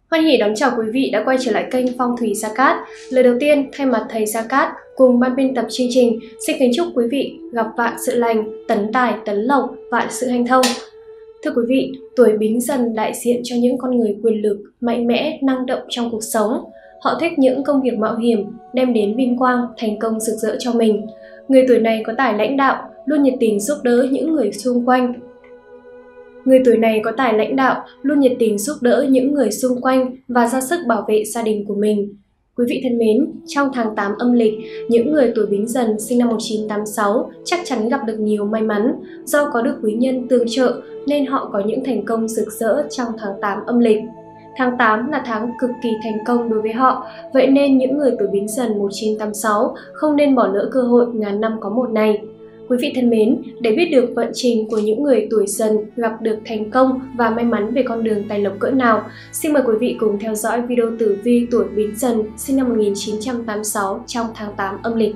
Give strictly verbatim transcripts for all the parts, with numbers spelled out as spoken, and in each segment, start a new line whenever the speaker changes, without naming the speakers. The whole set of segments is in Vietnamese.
Hoan hỉ đón chào quý vị đã quay trở lại kênh Phong thủy Gia Cát. Lời đầu tiên, thay mặt thầy Gia Cát cùng ban biên tập chương trình, xin kính chúc quý vị gặp vạn sự lành, tấn tài, tấn lộc, vạn sự hanh thông. Thưa quý vị, tuổi Bính Dần đại diện cho những con người quyền lực, mạnh mẽ, năng động trong cuộc sống. Họ thích những công việc mạo hiểm, đem đến vinh quang, thành công rực rỡ cho mình. Người tuổi này có tài lãnh đạo, luôn nhiệt tình giúp đỡ những người xung quanh. Người tuổi này có tài lãnh đạo, luôn nhiệt tình giúp đỡ những người xung quanh và ra sức bảo vệ gia đình của mình. Quý vị thân mến, trong tháng tám âm lịch, những người tuổi Bính Dần sinh năm một nghìn chín trăm tám mươi sáu chắc chắn gặp được nhiều may mắn. Do có được quý nhân tương trợ nên họ có những thành công rực rỡ trong tháng tám âm lịch. Tháng tám là tháng cực kỳ thành công đối với họ, vậy nên những người tuổi Bính Dần một nghìn chín trăm tám mươi sáu không nên bỏ lỡ cơ hội ngàn năm có một này. Quý vị thân mến, để biết được vận trình của những người tuổi Dần gặp được thành công và may mắn về con đường tài lộc cỡ nào, xin mời quý vị cùng theo dõi video tử vi tuổi Bính Dần sinh năm một nghìn chín trăm tám mươi sáu trong tháng tám âm lịch.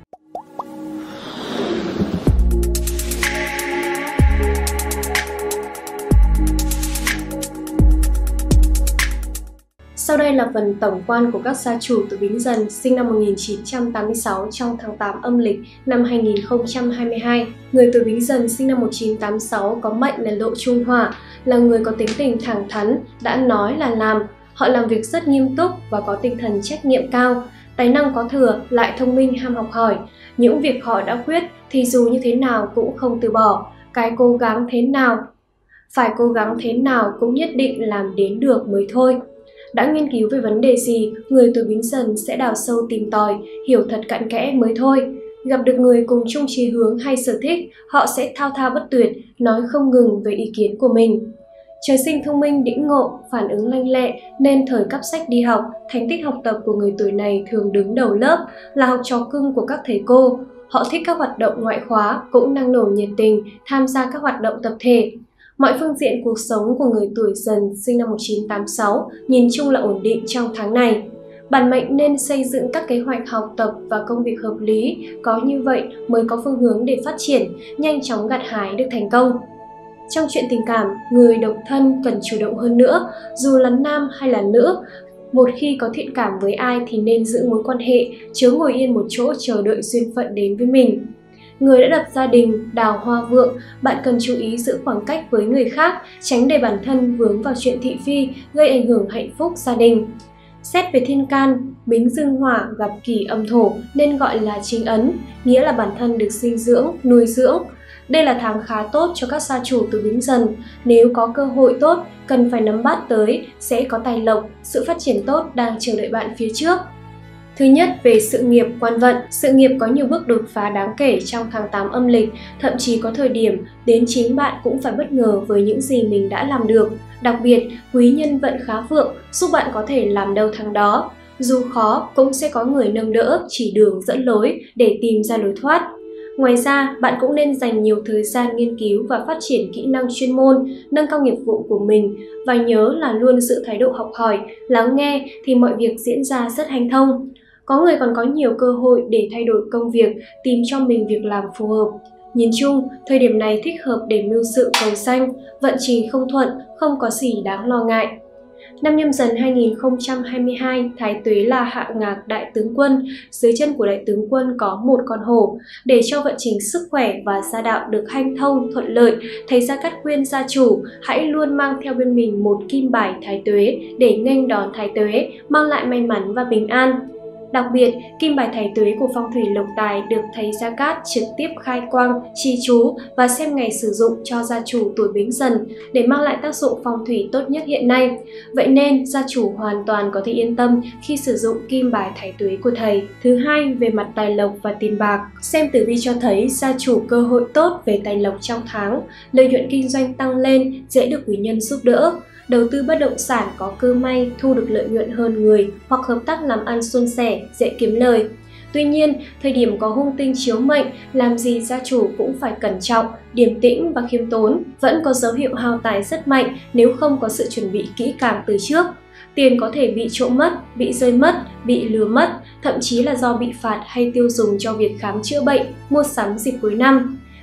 Sau đây là phần tổng quan của các gia chủ tuổi Bính Dần sinh năm một nghìn chín trăm tám mươi sáu trong tháng tám âm lịch năm hai nghìn không trăm hai mươi hai. Người tuổi Bính Dần sinh năm một nghìn chín trăm tám mươi sáu có mệnh là Lộ Trung Hỏa, là người có tính tình thẳng thắn, đã nói là làm. Họ làm việc rất nghiêm túc và có tinh thần trách nhiệm cao. Tài năng có thừa, lại thông minh ham học hỏi. Những việc họ đã quyết thì dù như thế nào cũng không từ bỏ. Cái cố gắng thế nào, phải cố gắng thế nào cũng nhất định làm đến được mới thôi. Đã nghiên cứu về vấn đề gì, người tuổi Bính Dần sẽ đào sâu tìm tòi, hiểu thật cặn kẽ mới thôi. Gặp được người cùng chung chí hướng hay sở thích, họ sẽ thao thao bất tuyệt, nói không ngừng về ý kiến của mình. Trời sinh thông minh đĩnh ngộ, phản ứng lanh lẹ nên thời cắp sách đi học, thành tích học tập của người tuổi này thường đứng đầu lớp, là học trò cưng của các thầy cô. Họ thích các hoạt động ngoại khóa, cũng năng nổ nhiệt tình, tham gia các hoạt động tập thể. Mọi phương diện cuộc sống của người tuổi Dần sinh năm một nghìn chín trăm tám mươi sáu nhìn chung là ổn định trong tháng này. Bản mệnh nên xây dựng các kế hoạch học tập và công việc hợp lý, có như vậy mới có phương hướng để phát triển, nhanh chóng gặt hái được thành công. Trong chuyện tình cảm, người độc thân cần chủ động hơn nữa, dù là nam hay là nữ. Một khi có thiện cảm với ai thì nên giữ mối quan hệ, chớ ngồi yên một chỗ chờ đợi duyên phận đến với mình. Người đã lập gia đình, đào hoa vượng, bạn cần chú ý giữ khoảng cách với người khác, tránh để bản thân vướng vào chuyện thị phi, gây ảnh hưởng hạnh phúc gia đình. Xét về thiên can, Bính Dương Hỏa gặp Kỷ Âm Thổ nên gọi là chính ấn, nghĩa là bản thân được sinh dưỡng, nuôi dưỡng. Đây là tháng khá tốt cho các gia chủ tuổi Bính Dần, nếu có cơ hội tốt, cần phải nắm bắt tới, sẽ có tài lộc, sự phát triển tốt đang chờ đợi bạn phía trước. Thứ nhất, về sự nghiệp quan vận, sự nghiệp có nhiều bước đột phá đáng kể trong tháng tám âm lịch, thậm chí có thời điểm đến chính bạn cũng phải bất ngờ với những gì mình đã làm được. Đặc biệt, quý nhân vận khá vượng, giúp bạn có thể làm đâu thắng đó. Dù khó, cũng sẽ có người nâng đỡ, chỉ đường dẫn lối để tìm ra lối thoát. Ngoài ra, bạn cũng nên dành nhiều thời gian nghiên cứu và phát triển kỹ năng chuyên môn, nâng cao nghiệp vụ của mình và nhớ là luôn giữ thái độ học hỏi, lắng nghe thì mọi việc diễn ra rất hanh thông. Có người còn có nhiều cơ hội để thay đổi công việc, tìm cho mình việc làm phù hợp. Nhìn chung, thời điểm này thích hợp để mưu sự cầu danh, vận trình không thuận, không có gì đáng lo ngại. Năm Nhâm Dần hai nghìn không trăm hai mươi hai, Thái Tuế là hạ ngạc đại tướng quân, dưới chân của đại tướng quân có một con hổ. Để cho vận trình sức khỏe và gia đạo được hanh thông, thuận lợi, thầy Gia Cát khuyên gia chủ hãy luôn mang theo bên mình một kim bài Thái Tuế để nghênh đón Thái Tuế, mang lại may mắn và bình an. Đặc biệt, kim bài Thái Tuế của phong thủy lộc tài được thầy Gia Cát trực tiếp khai quang, chi chú và xem ngày sử dụng cho gia chủ tuổi Bính Dần để mang lại tác dụng phong thủy tốt nhất hiện nay. Vậy nên, gia chủ hoàn toàn có thể yên tâm khi sử dụng kim bài Thái Tuế của thầy. Thứ hai, về mặt tài lộc và tiền bạc, xem tử vi cho thấy gia chủ cơ hội tốt về tài lộc trong tháng, lợi nhuận kinh doanh tăng lên, dễ được quý nhân giúp đỡ. Đầu tư bất động sản có cơ may thu được lợi nhuận hơn người hoặc hợp tác làm ăn suôn sẻ, dễ kiếm lời. Tuy nhiên, thời điểm có hung tinh chiếu mệnh, làm gì gia chủ cũng phải cẩn trọng, điềm tĩnh và khiêm tốn, vẫn có dấu hiệu hao tài rất mạnh nếu không có sự chuẩn bị kỹ càng từ trước. Tiền có thể bị trộm mất, bị rơi mất, bị lừa mất, thậm chí là do bị phạt hay tiêu dùng cho việc khám chữa bệnh, mua sắm dịp cuối năm.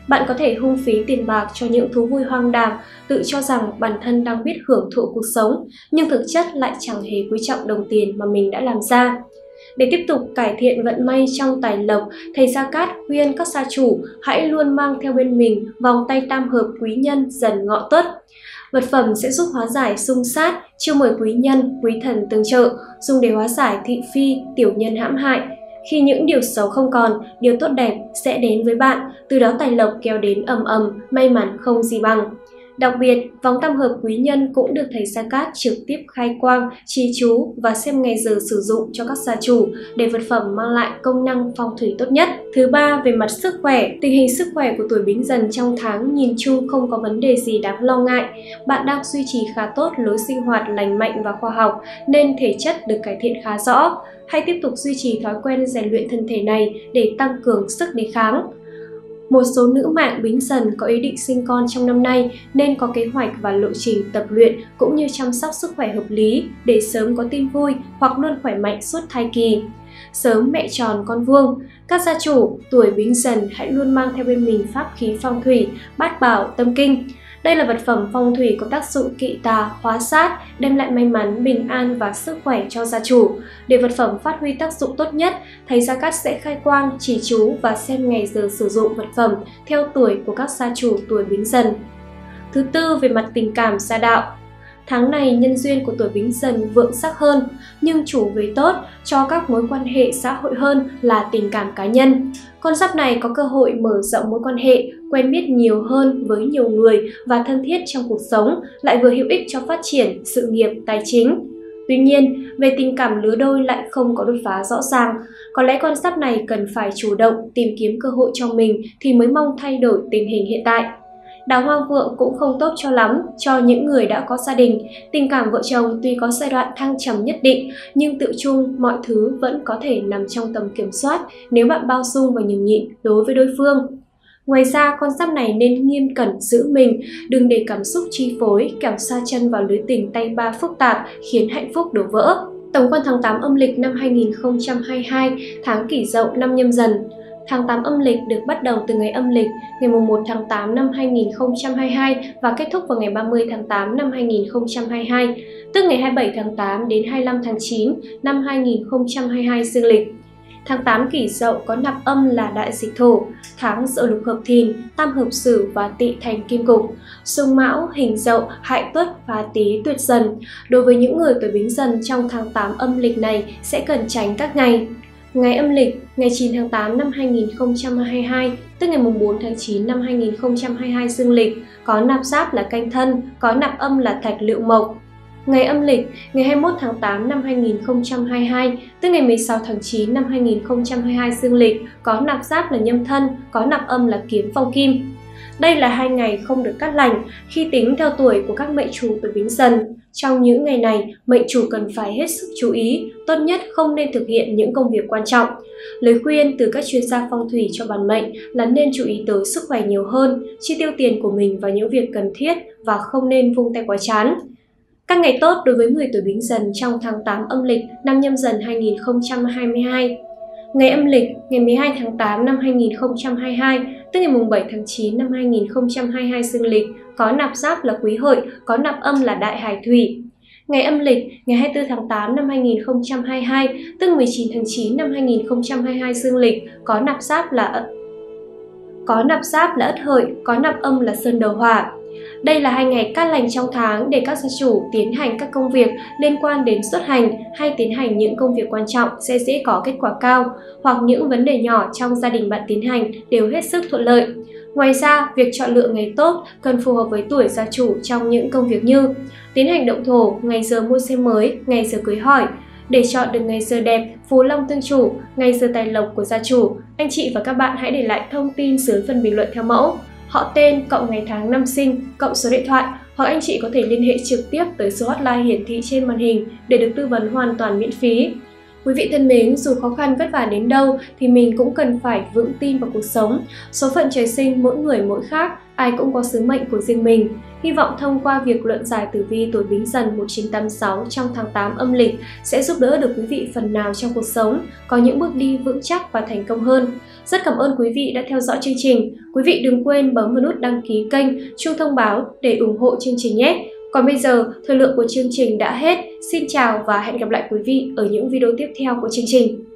Bạn có thể hung phí tiền bạc cho những thú vui hoang đàm, tự cho rằng bản thân đang biết hưởng thụ cuộc sống, nhưng thực chất lại chẳng hề quý trọng đồng tiền mà mình đã làm ra. Để tiếp tục cải thiện vận may trong tài lộc, thầy Gia Cát khuyên các gia chủ hãy luôn mang theo bên mình vòng tay tam hợp quý nhân Dần Ngọ Tuất. Vật phẩm sẽ giúp hóa giải xung sát, chiêu mời quý nhân, quý thần tương trợ, dùng để hóa giải thị phi, tiểu nhân hãm hại. Khi những điều xấu không còn, điều tốt đẹp sẽ đến với bạn, từ đó tài lộc kéo đến ầm ầm, may mắn không gì bằng. Đặc biệt, vòng tam hợp quý nhân cũng được thầy Gia Cát trực tiếp khai quang, trì chú và xem ngày giờ sử dụng cho các gia chủ để vật phẩm mang lại công năng phong thủy tốt nhất. Thứ ba, về mặt sức khỏe, tình hình sức khỏe của tuổi Bính Dần trong tháng nhìn chung không có vấn đề gì đáng lo ngại. Bạn đang duy trì khá tốt lối sinh hoạt lành mạnh và khoa học nên thể chất được cải thiện khá rõ. Hãy tiếp tục duy trì thói quen rèn luyện thân thể này để tăng cường sức đề kháng. Một số nữ mạng Bính Dần có ý định sinh con trong năm nay nên có kế hoạch và lộ trình tập luyện cũng như chăm sóc sức khỏe hợp lý để sớm có tin vui hoặc luôn khỏe mạnh suốt thai kỳ. Sớm mẹ tròn con vuông, các gia chủ tuổi Bính Dần hãy luôn mang theo bên mình pháp khí phong thủy, bát bảo tâm kinh. Đây là vật phẩm phong thủy có tác dụng kỵ tà, hóa sát, đem lại may mắn, bình an và sức khỏe cho gia chủ. Để vật phẩm phát huy tác dụng tốt nhất, thầy Gia Cát sẽ khai quang, chỉ chú và xem ngày giờ sử dụng vật phẩm theo tuổi của các gia chủ tuổi Bính Dần. Thứ tư, về mặt tình cảm gia đạo. Tháng này nhân duyên của tuổi Bính Dần vượng sắc hơn, nhưng chủ về tốt cho các mối quan hệ xã hội hơn là tình cảm cá nhân. Con giáp này có cơ hội mở rộng mối quan hệ, quen biết nhiều hơn với nhiều người và thân thiết trong cuộc sống, lại vừa hữu ích cho phát triển sự nghiệp, tài chính. Tuy nhiên, về tình cảm lứa đôi lại không có đột phá rõ ràng. Có lẽ con giáp này cần phải chủ động tìm kiếm cơ hội cho mình thì mới mong thay đổi tình hình hiện tại. Đào hoa vượng cũng không tốt cho lắm cho những người đã có gia đình. Tình cảm vợ chồng tuy có giai đoạn thăng trầm nhất định, nhưng tự chung mọi thứ vẫn có thể nằm trong tầm kiểm soát nếu bạn bao dung và nhường nhịn đối với đối phương. Ngoài ra, con giáp này nên nghiêm cẩn giữ mình, đừng để cảm xúc chi phối, kẻo sa chân vào lưới tình tay ba phức tạp khiến hạnh phúc đổ vỡ. Tổng quan tháng tám âm lịch năm hai nghìn không trăm hai mươi hai, tháng Kỷ Dậu năm Nhâm Dần. Tháng tám âm lịch được bắt đầu từ ngày âm lịch ngày mùng một tháng tám năm hai nghìn không trăm hai mươi hai và kết thúc vào ngày ba mươi tháng tám năm hai nghìn không trăm hai mươi hai, tức ngày hai mươi bảy tháng tám đến hai mươi lăm tháng chín năm hai nghìn không trăm hai mươi hai dương lịch. Tháng tám Kỷ Dậu có nạp âm là đại dịch thổ, tháng Dậu lục hợp Thìn, tam hợp Sửu và Tỵ thành kim cục, xung Mão, Hình Dậu, Hại Tuất và Tý tuyệt dần. Đối với những người tuổi Bính Dần trong tháng tám âm lịch này sẽ cần tránh các ngày. Ngày âm lịch, ngày chín tháng tám năm hai nghìn không trăm hai mươi hai, tức ngày mùng bốn tháng chín năm hai nghìn không trăm hai mươi hai dương lịch, có nạp giáp là Canh Thân, có nạp âm là Thạch Lựu Mộc. Ngày âm lịch, ngày hai mươi mốt tháng tám năm hai nghìn không trăm hai mươi hai, tức ngày mười sáu tháng chín năm hai nghìn không trăm hai mươi hai dương lịch, có nạp giáp là Nhâm Thân, có nạp âm là Kiếm Phong Kim. Đây là hai ngày không được cát lành khi tính theo tuổi của các mệnh chủ tuổi Bính Dần. Trong những ngày này, mệnh chủ cần phải hết sức chú ý, tốt nhất không nên thực hiện những công việc quan trọng. Lời khuyên từ các chuyên gia phong thủy cho bản mệnh là nên chú ý tới sức khỏe nhiều hơn, chi tiêu tiền của mình vào những việc cần thiết và không nên vung tay quá chán. Các ngày tốt đối với người tuổi Bính Dần trong tháng tám âm lịch năm Nhâm Dần hai nghìn không trăm hai mươi hai. Ngày âm lịch, ngày mười hai tháng tám năm hai nghìn không trăm hai mươi hai, tức ngày mùng bảy tháng chín năm hai nghìn không trăm hai mươi hai dương lịch, có nạp giáp là Quý Hợi, có nạp âm là Đại Hải Thủy. Ngày âm lịch, ngày hai mươi tư tháng tám năm hai nghìn không trăm hai mươi hai, tức mười chín tháng chín năm hai nghìn không trăm hai mươi hai dương lịch, có nạp giáp là có nạp giáp là Ất Hợi, có nạp âm là Sơn Đầu Hỏa. Đây là hai ngày cát lành trong tháng để các gia chủ tiến hành các công việc liên quan đến xuất hành hay tiến hành những công việc quan trọng sẽ dễ có kết quả cao, hoặc những vấn đề nhỏ trong gia đình bạn tiến hành đều hết sức thuận lợi. Ngoài ra, việc chọn lựa ngày tốt cần phù hợp với tuổi gia chủ trong những công việc như tiến hành động thổ, ngày giờ mua xe mới, ngày giờ cưới hỏi. Để chọn được ngày giờ đẹp, phú long tương chủ, ngày giờ tài lộc của gia chủ, anh chị và các bạn hãy để lại thông tin dưới phần bình luận theo mẫu họ tên, cộng ngày tháng năm sinh, cộng số điện thoại, hoặc anh chị có thể liên hệ trực tiếp tới số hotline hiển thị trên màn hình để được tư vấn hoàn toàn miễn phí. Quý vị thân mến, dù khó khăn vất vả đến đâu thì mình cũng cần phải vững tin vào cuộc sống. Số phận trời sinh mỗi người mỗi khác, ai cũng có sứ mệnh của riêng mình. Hy vọng thông qua việc luận giải tử vi tuổi Bính Dần một nghìn chín trăm tám mươi sáu trong tháng tám âm lịch sẽ giúp đỡ được quý vị phần nào trong cuộc sống, có những bước đi vững chắc và thành công hơn. Rất cảm ơn quý vị đã theo dõi chương trình. Quý vị đừng quên bấm vào nút đăng ký kênh, chuông thông báo để ủng hộ chương trình nhé. Còn bây giờ, thời lượng của chương trình đã hết. Xin chào và hẹn gặp lại quý vị ở những video tiếp theo của chương trình.